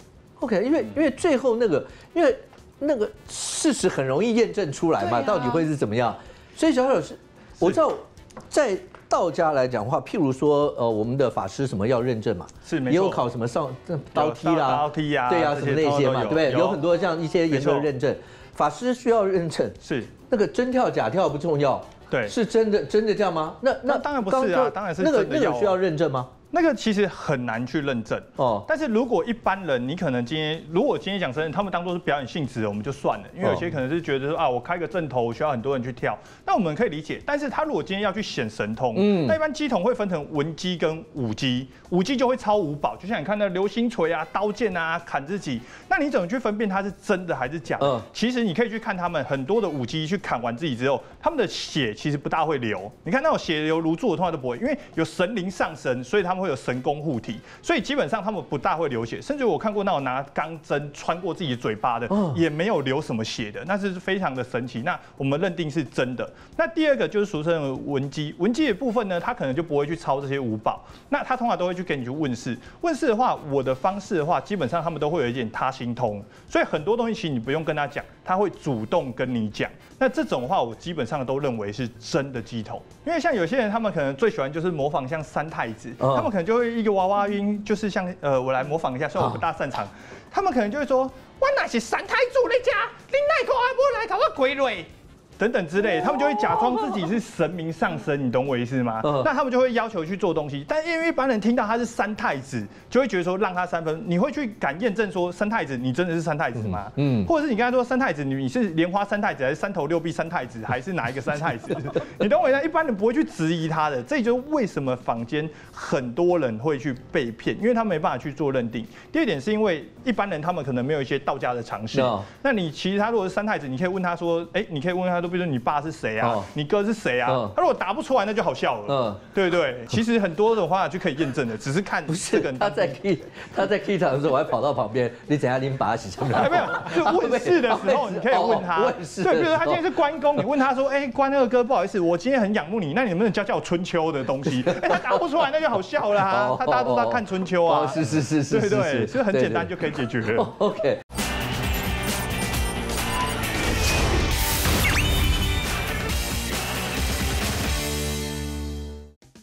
OK， 因为最后因为那个事实很容易验证出来嘛，到底会是怎么样？所以小老师，我知道在道家来讲话，譬如说我们的法师什么要认证嘛， 是没错， 也有考什么上刀梯啦、 刀梯啊， 对啊，什么那些嘛，对不对？有很多像一些严格的认证，法师需要认证， 是那个真跳假跳不重要。对，是真的这样吗？那当然不是啊，当然是真的。 那个需要认证吗？ 那个其实很难去认证哦。但是如果一般人，你可能如果今天讲真的，他们当作是表演性质，我们就算了，因为有些可能是觉得说啊，我开个正头，我需要很多人去跳，那我们可以理解。但是他如果今天要去显神通，那一般乩童会分成文乩跟武乩，武乩就会超五宝，就像你看那流星锤啊、刀剑啊、砍自己，那你怎么去分辨它是真的还是假的？其实你可以去看他们很多的武乩去砍完自己之后，他们的血其实不大会流。你看那种血流如注的，通常都不会，因为有神灵上身，所以他们会有神功护体，所以基本上他们不大会流血。甚至我看过那种拿钢针穿过自己嘴巴的，也没有流什么血的，那是非常的神奇。那我们认定是真的。那第二个就是俗称的文乩，文乩的部分呢，他可能就不会去抄这些五宝，那他通常都会去给你去问事。问事的话，我的方式的话，基本上他们都会有一点他心通，所以很多东西其实你不用跟他讲，他会主动跟你讲。那这种的话，我基本上都认为是真的乩童，因为像有些人他们可能最喜欢就是模仿像三太子，他们可能就会一个娃娃音，就是像我来模仿一下，虽然我不大擅长，他们可能就会说，我那是三太子在家，你奈个阿伯来搞我鬼蕊。等等之类，他们就会假装自己是神明上身，你懂我意思吗？那他们就会要求去做东西，但因为一般人听到他是三太子，就会觉得说让他3分，你会去敢验证说三太子你真的是三太子吗？或者是你跟他说三太子你是莲花三太子还是3头6臂三太子还是哪一个三太子？你懂我意思？一般人不会去质疑他的，这也就是为什么坊间很多人会去被骗，因为他没办法去做认定。第二点是因为一般人他们可能没有一些道家的常识，那你其实他如果是三太子，你可以问他说，你可以问他说。比如说你爸是谁啊？你哥是谁啊？他如果答不出来，那就好笑了。对不对？其实很多的话就可以验证的，只是看这个人。 他在 K 场的时候，我还跑到旁边，你怎样拎把洗什么？ 没有，就问事的时候你可以问他。对，比如说他今天是关公，你问他说，关二哥，不好意思，我今天很仰慕你，那你能不能教我春秋的东西？他答不出来，那就好笑了。他大家都在看春秋啊。 是， 对对，所以很简单就可以解决了。 OK。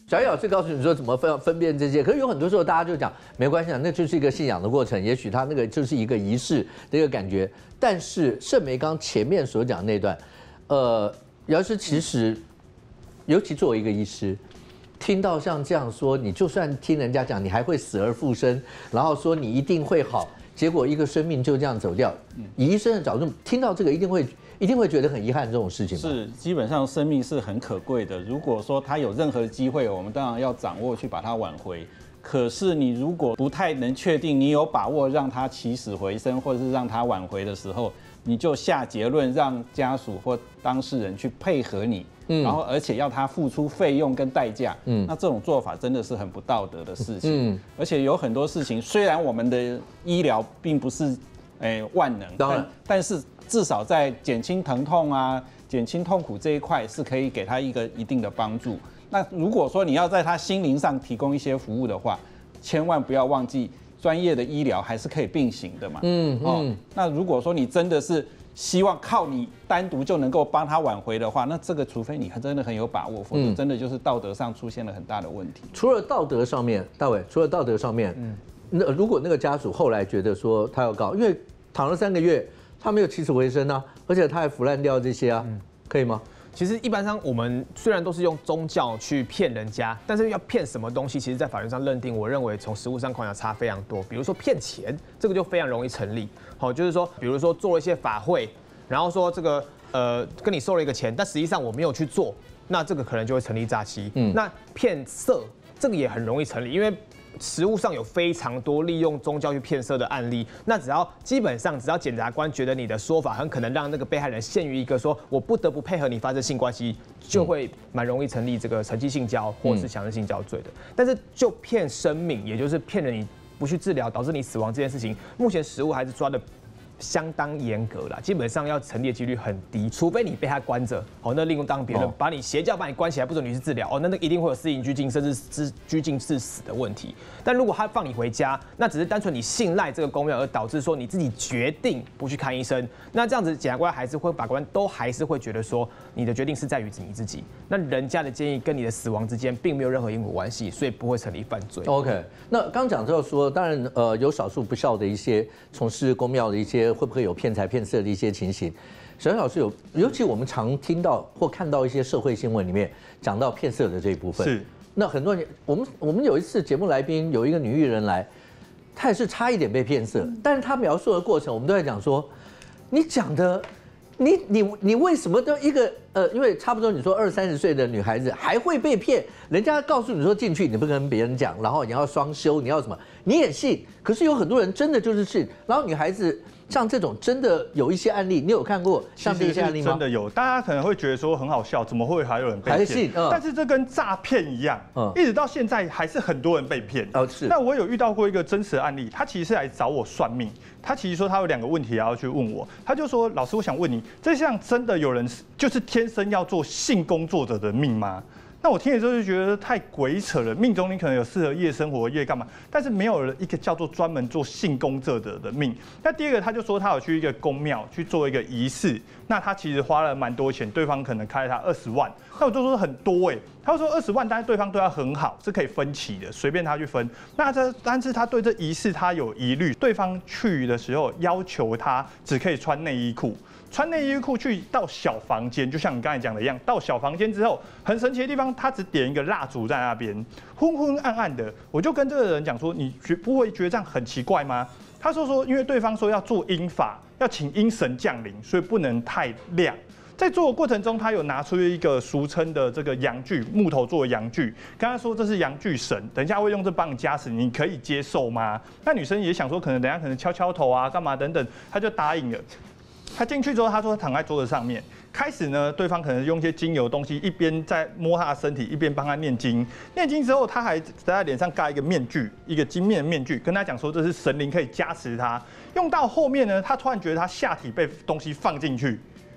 小叶老师告诉你说怎么分辨这些，可是有很多时候大家就讲没关系，那就是一个信仰的过程，也许他那个就是一个仪式的一个感觉。但是盛梅刚前面所讲那段，姚医师其实，尤其作为一个医师，听到像这样说，你就算听人家讲你还会死而复生，然后说你一定会好，结果一个生命就这样走掉，以医生的角度听到这个一定会觉得很遗憾这种事情吧？ 是，基本上生命是很可贵的。如果说他有任何机会，我们当然要掌握去把它挽回。可是你如果不太能确定你有把握让他起死回生，或者是让他挽回的时候，你就下结论让家属或当事人去配合你，然后而且要他付出费用跟代价，那这种做法真的是很不道德的事情。而且有很多事情，虽然我们的医疗并不是万能， 当然， 但是至少在减轻疼痛啊、减轻痛苦这一块是可以给他一个一定的帮助。那如果说你要在他心灵上提供一些服务的话，千万不要忘记专业的医疗还是可以并行的嘛。那如果说你真的是希望靠你单独就能够帮他挽回的话，那这个除非你真的很有把握，否则真的就是道德上出现了很大的问题。 除了道德上面，大伟，除了道德上面，那如果那个家属后来觉得说他要告，因为躺了3个月，他没有起死回生啊，而且他还腐烂掉这些啊，可以吗？ 其实一般上我们虽然都是用宗教去骗人家，但是要骗什么东西，其实在法律上认定，我认为从实务上考量差非常多。比如说骗钱，这个就非常容易成立。好，就是说，比如说做了一些法会，然后说这个跟你收了一个钱，但实际上我没有去做，那这个可能就会成立诈欺。那骗色这个也很容易成立，因为实务上有非常多利用宗教去骗色的案例，那基本上只要检察官觉得你的说法很可能让那个被害人陷于一个说我不得不配合你发生性关系，就会蛮容易成立这个乘机性交或者是强制性交罪的。但是就骗生命，也就是骗了你不去治疗导致你死亡这件事情，目前实务还是抓的相当严格啦，基本上要成立的几率很低，除非你被他关着，那另当别论，把你邪教把你关起来，不准你去治疗，那一定会有私刑拘禁，甚至拘禁致死的问题。但如果他放你回家，那只是单纯你信赖这个公庙，而导致说你自己决定不去看医生，那这样子检察官法官都还是会觉得说你的决定是在于你自己，那人家的建议跟你的死亡之间并没有任何因果关系，所以不会成立犯罪。 OK， 那刚讲到说，当然有少数不孝的一些从事公庙的一些。会不会有骗财骗色的一些情形？小叶老师尤其我们常听到或看到一些社会新闻里面讲到骗色的这一部分。 是。 那很多人，我们有一次节目来宾有一个女艺人来，她也是差一点被骗色，但是她描述的过程，我们都在讲说，你讲的，你为什么都一个因为差不多你说20、30岁的女孩子还会被骗，人家告诉你说进去你不跟别人讲，然后你要双修，你要什么，你也信。可是有很多人真的就是信，然后女孩子。像这种真的有一些案例，你有看过像这些案例吗？ 真的有，大家可能会觉得说很好笑，怎么会还有人被骗？但是这跟诈骗一样，一直到现在还是很多人被骗。 是。 那我有遇到过一个真实的案例，他其实是来找我算命，他其实说他有2个问题要去问我，他就说老师，我想问你，这项真的有人就是天生要做性工作者的命吗？那我听了之后就觉得太鬼扯了，命中你可能有适合夜生活、夜干嘛，但是没有一个叫做专门做性工作者的命。那第2个，他就说他有去一个宫庙去做一个仪式，那他其实花了蛮多钱，对方可能开了他20万，那我就说很多他说20万，但是对方对他很好，是可以分期的，随便他去分。但是他对这仪式他有疑虑，对方去的时候要求他只可以穿内衣裤。穿内衣裤去到小房间，就像你刚才讲的一样，到小房间之后，很神奇的地方，他只点一个蜡烛在那边，昏昏暗暗的。我就跟这个人讲说，你不会觉得这样很奇怪吗？他说，因为对方说要做阴法，要请阴神降临，所以不能太亮。在做的过程中，他有拿出一个俗称的这个阳具，木头做的阳具，跟他说这是阳具神，等一下会用这帮你加持，你可以接受吗？那女生也想说，可能等一下可能敲敲头啊，干嘛等等，他就答应了。他进去之后，他说他躺在桌子上面，开始呢，对方可能用一些精油的东西，一边在摸他的身体，一边帮他念经。念经之后，他还在他脸上盖一个面具，一个金面的面具，跟他讲说这是神灵可以加持他。用到后面呢，他突然觉得他下体被东西放进去。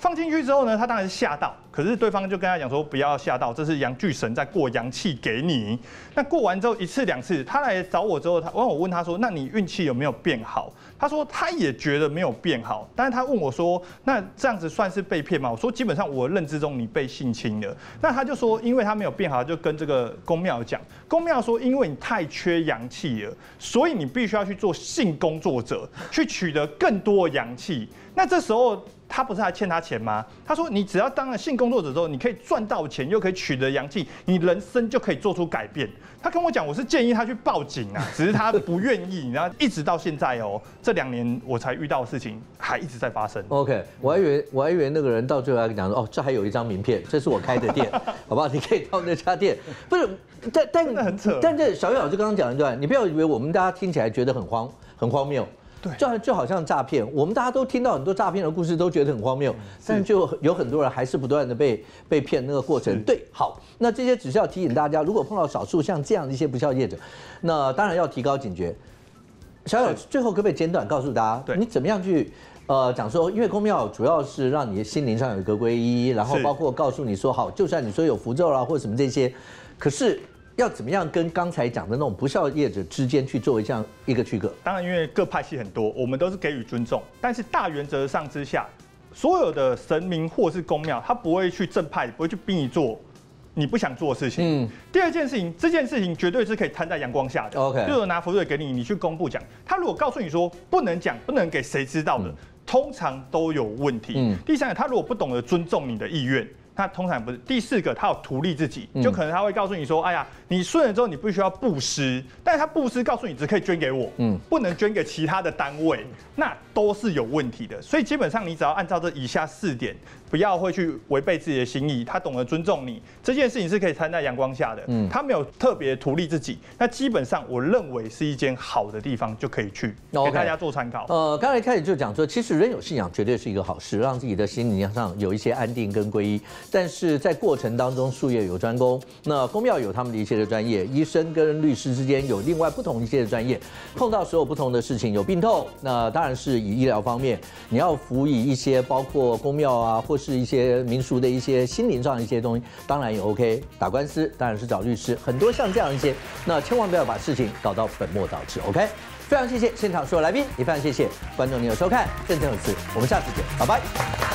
放进去之后呢，他当然是吓到，可是对方就跟他讲说不要吓到，这是阳具神在过阳气给你。那过完之后1次2次，他来找我之后，我问他说，那你运气有没有变好？他说他也觉得没有变好，但是他问我说，那这样子算是被骗吗？我说基本上我认知中你被性侵了。那他就说，因为他没有变好，就跟这个公庙讲，公庙说因为你太缺阳气了，所以你必须要去做性工作者，去取得更多的阳气。那这时候他不是还欠他钱吗？他说你只要当了性工作者之后，你可以赚到钱，又可以取得阳气，你人生就可以做出改变。他跟我讲，我是建议他去报警啊，只是他不愿意，然后一直到现在哦，这2年我才遇到的事情还一直在发生。 OK， 我还以为那个人到最后还讲说，哦，这还有一张名片，这是我开的店，好不好？你可以到那家店。不是，但真的很扯。 但这小玉老师刚刚讲一段，你不要以为我们大家听起来觉得很荒谬。对，就好像诈骗，我们大家都听到很多诈骗的故事，都觉得很荒谬，但就有很多人还是不断的被骗那个过程。对，好，那这些只是要提醒大家，如果碰到少数像这样的一些不肖业者，那当然要提高警觉。小友最后可不可以简短告诉大家，你怎么样去讲说，因为公庙主要是让你心灵上有一个皈依，然后包括告诉你说，好，就算你说有符咒啦或者什么这些，可是要怎么样跟刚才讲的那种不肖业者之间去做这样一个区隔？ 当然，因为各派系很多，我们都是给予尊重，但是大原则上之下，所有的神明或是公庙，他不会去正派，不会去逼你做你不想做的事情。第二件事情，这件事情绝对是可以摊在阳光下的。 OK， 就是拿符水给你，你去公布讲。他如果告诉你说不能讲，不能给谁知道的，通常都有问题。第三个，他如果不懂得尊重你的意愿。他通常不是。第4个，他有图利自己，就可能他会告诉你说，哎呀，你顺了之后你必须要布施，但是他布施告诉你只可以捐给我，不能捐给其他的单位，那都是有问题的。所以基本上你只要按照这以下4点，不要会去违背自己的心意，他懂得尊重你，这件事情是可以摊在阳光下的。他没有特别图利自己，那基本上我认为是一间好的地方就可以去，给大家做参考。 刚才开始就讲说，其实人有信仰绝对是一个好事，让自己的心灵上有一些安定跟皈依。但是在过程当中，术业有专攻，那公庙有他们的一些的专业，医生跟律师之间有另外不同一些的专业，碰到所有不同的事情，有病痛，那当然是以医疗方面，你要辅以一些包括公庙啊，或是一些民俗的一些心灵上的一些东西，当然也 OK。打官司当然是找律师，很多像这样一些，那千万不要把事情搞到本末倒置 ，OK。非常谢谢现场所有来宾，也非常谢谢观众您的收看，正正有词，我们下次见，拜拜。